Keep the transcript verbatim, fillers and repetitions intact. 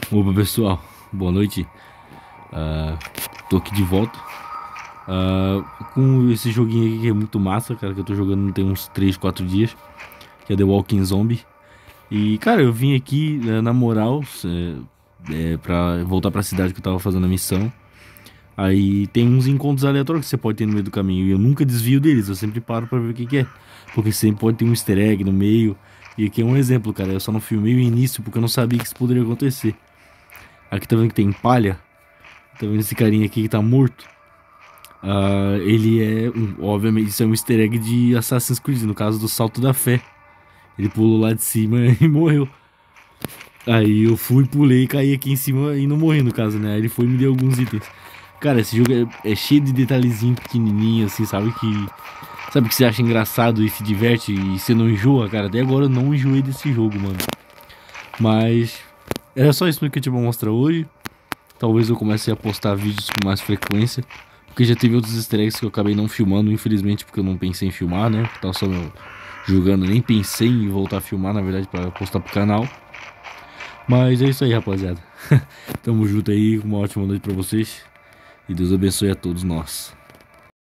Opa pessoal, boa noite. Ah, Tô aqui de volta ah, com esse joguinho aqui que é muito massa, cara. Que eu tô jogando tem uns três, quatro dias. Que é The Walking Zombie. E cara, eu vim aqui eh, na moral é, é, pra voltar pra cidade que eu tava fazendo a missão. Aí tem uns encontros aleatórios que você pode ter no meio do caminho. E eu nunca desvio deles, eu sempre paro pra ver o que que é. Porque sempre pode ter um easter egg no meio. E aqui é um exemplo, cara. Eu só não filmei o início porque eu não sabia que isso poderia acontecer. Aqui tá vendo que tem palha? Tá vendo esse carinha aqui que tá morto? Ah, ele é, um, obviamente, isso é um easter egg de Assassin's Creed, no caso do Salto da Fé. Ele pulou lá de cima e morreu. Aí eu fui, pulei, caí aqui em cima e não morri, no caso, né? Aí ele foi e me deu alguns itens. Cara, esse jogo é, é cheio de detalhezinho pequenininho, assim, sabe? Que, sabe que você acha engraçado e se diverte e você não enjoa, cara? Até agora eu não enjoei desse jogo, mano. Mas era só isso que eu tinha pra mostrar hoje. Talvez eu comece a postar vídeos com mais frequência. Porque já teve outros easter eggs que eu acabei não filmando, infelizmente, porque eu não pensei em filmar, né? Tava só jogando, nem pensei em voltar a filmar, na verdade, pra postar pro canal. Mas é isso aí, rapaziada. Tamo junto aí, uma ótima noite pra vocês. E Deus abençoe a todos nós.